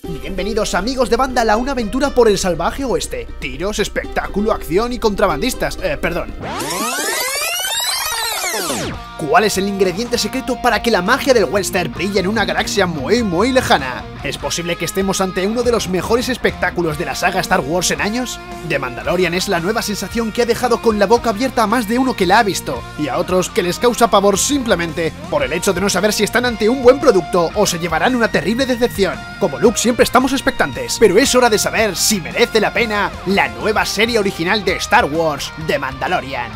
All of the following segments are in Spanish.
Bienvenidos amigos de Vandal a una aventura por el salvaje oeste. Tiros, espectáculo, acción y contrabandistas. Perdón. ¿Cuál es el ingrediente secreto para que la magia del western brille en una galaxia muy lejana? ¿Es posible que estemos ante uno de los mejores espectáculos de la saga Star Wars en años? The Mandalorian es la nueva sensación que ha dejado con la boca abierta a más de uno que la ha visto, y a otros que les causa pavor simplemente por el hecho de no saber si están ante un buen producto o se llevarán una terrible decepción. Como Luke siempre estamos expectantes, pero es hora de saber si merece la pena la nueva serie original de Star Wars, The Mandalorian.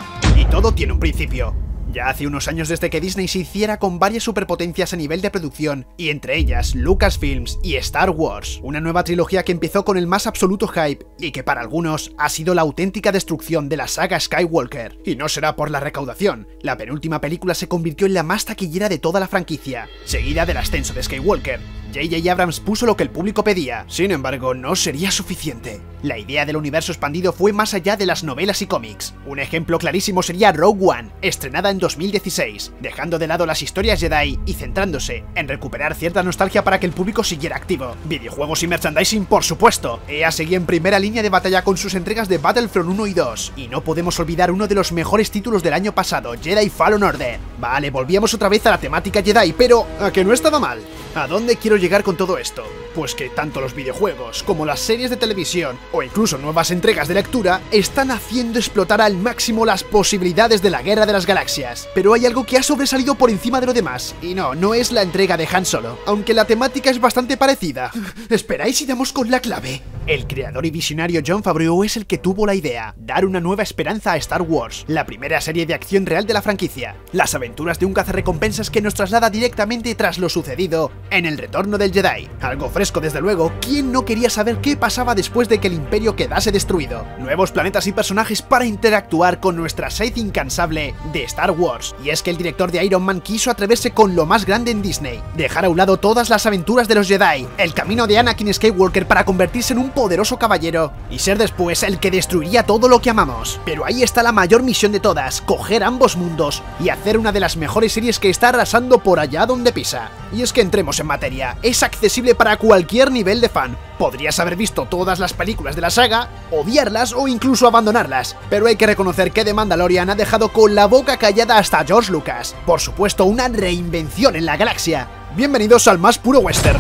Y todo tiene un principio. Ya hace unos años desde que Disney se hiciera con varias superpotencias a nivel de producción, y entre ellas Lucasfilms y Star Wars, una nueva trilogía que empezó con el más absoluto hype y que para algunos ha sido la auténtica destrucción de la saga Skywalker. Y no será por la recaudación, la penúltima película se convirtió en la más taquillera de toda la franquicia, seguida del ascenso de Skywalker. J.J. Abrams puso lo que el público pedía, sin embargo no sería suficiente. La idea del universo expandido fue más allá de las novelas y cómics. Un ejemplo clarísimo sería Rogue One, estrenada en 2016, dejando de lado las historias Jedi y centrándose en recuperar cierta nostalgia para que el público siguiera activo. Videojuegos y merchandising, por supuesto. EA seguía en primera línea de batalla con sus entregas de Battlefront 1 y 2, y no podemos olvidar uno de los mejores títulos del año pasado, Jedi Fallen Order. Vale, volvíamos otra vez a la temática Jedi, pero ¿a que no estaba mal? ¿A dónde quiero llegar con todo esto? Pues que tanto los videojuegos como las series de televisión o incluso nuevas entregas de lectura están haciendo explotar al máximo las posibilidades de la Guerra de las Galaxias. Pero hay algo que ha sobresalido por encima de lo demás, y no es la entrega de Han Solo, aunque la temática es bastante parecida. ¿Esperáis y damos con la clave? El creador y visionario Jon Favreau es el que tuvo la idea, dar una nueva esperanza a Star Wars, la primera serie de acción real de la franquicia. Las aventuras de un cazarrecompensas que nos traslada directamente tras lo sucedido en El Retorno del Jedi. Algo fresco desde luego, ¿quién no quería saber qué pasaba después de que el Imperio quedase destruido? Nuevos planetas y personajes para interactuar con nuestra sed incansable de Star Wars. Y es que el director de Iron Man quiso atreverse con lo más grande en Disney, dejar a un lado todas las aventuras de los Jedi, el camino de Anakin Skywalker para convertirse en un poderoso caballero y ser después el que destruiría todo lo que amamos. Pero ahí está la mayor misión de todas, coger ambos mundos y hacer una de las mejores series que está arrasando por allá donde pisa. Y es que entremos en materia, es accesible para cualquier nivel de fan. Podrías haber visto todas las películas de la saga, odiarlas o incluso abandonarlas, pero hay que reconocer que The Mandalorian ha dejado con la boca callada hasta George Lucas. Por supuesto, una reinvención en la galaxia. Bienvenidos al más puro western.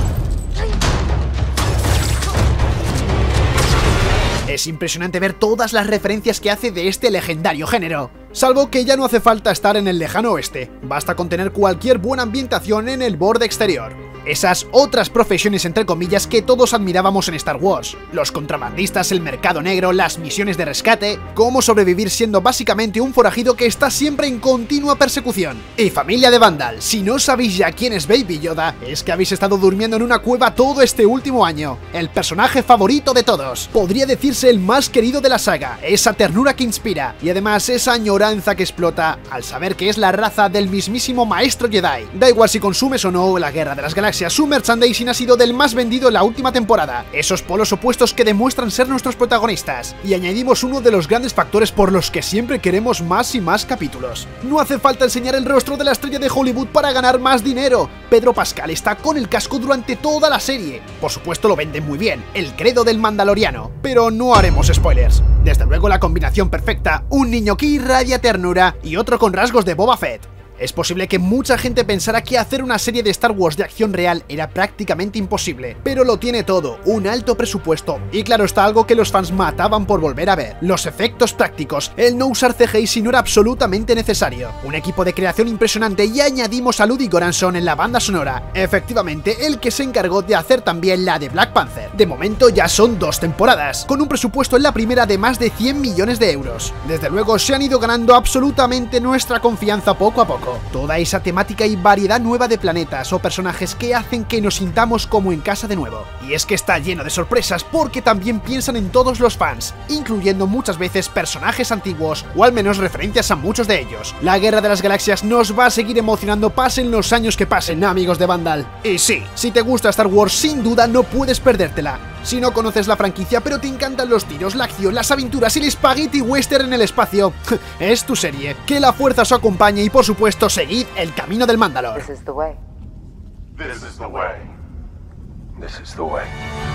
Es impresionante ver todas las referencias que hace de este legendario género. Salvo que ya no hace falta estar en el lejano oeste, basta con tener cualquier buena ambientación en el borde exterior. Esas otras profesiones entre comillas que todos admirábamos en Star Wars. Los contrabandistas, el mercado negro, las misiones de rescate, cómo sobrevivir siendo básicamente un forajido que está siempre en continua persecución. Y familia de Vandal, si no sabéis ya quién es Baby Yoda, es que habéis estado durmiendo en una cueva todo este último año. El personaje favorito de todos, podría decirse el más querido de la saga, esa ternura que inspira, y además esa añoranza que explota al saber que es la raza del mismísimo maestro Jedi. Da igual si consumes o no la Guerra de las Galaxias, su merchandising ha sido del más vendido en la última temporada, esos polos opuestos que demuestran ser nuestros protagonistas, y añadimos uno de los grandes factores por los que siempre queremos más y más capítulos. No hace falta enseñar el rostro de la estrella de Hollywood para ganar más dinero. Pedro Pascal está con el casco durante toda la serie. Por supuesto lo venden muy bien, el credo del mandaloriano, pero no haremos spoilers. Desde luego la combinación perfecta, un niño que irradia ternura y otro con rasgos de Boba Fett. Es posible que mucha gente pensara que hacer una serie de Star Wars de acción real era prácticamente imposible, pero lo tiene todo, un alto presupuesto, y claro está algo que los fans mataban por volver a ver, los efectos prácticos, el no usar CGI si no era absolutamente necesario, un equipo de creación impresionante y añadimos a Ludwig Göransson en la banda sonora, efectivamente el que se encargó de hacer también la de Black Panther. De momento ya son 2 temporadas, con un presupuesto en la primera de más de 100 millones de euros. Desde luego se han ido ganando absolutamente nuestra confianza poco a poco. Toda esa temática y variedad nueva de planetas o personajes que hacen que nos sintamos como en casa de nuevo. Y es que está lleno de sorpresas porque también piensan en todos los fans, incluyendo muchas veces personajes antiguos o al menos referencias a muchos de ellos. La Guerra de las Galaxias nos va a seguir emocionando pasen los años que pasen, amigos de Vandal. Y sí, si te gusta Star Wars sin duda no puedes perdértela. Si no conoces la franquicia pero te encantan los tiros, la acción, las aventuras y el spaghetti western en el espacio, es tu serie. Que la fuerza os acompañe y por supuesto seguid el camino del Mandalor. This is the way. This is the way. This is the way.